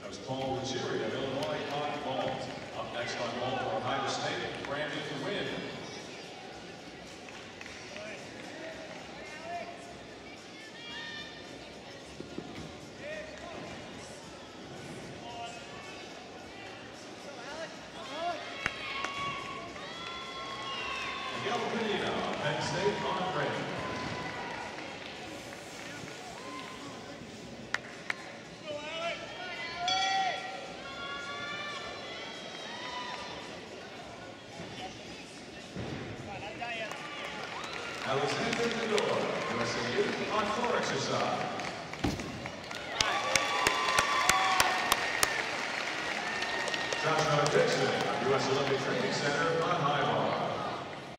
Of Illinois on vault. Up next on vault for Ohio State, Brandon Wynn. Miguel Medina, Penn State on Brandon. Alexander Fedor, USA Youth on floor exercise. Joshua Dixon, US Olympic Training Center on high ball.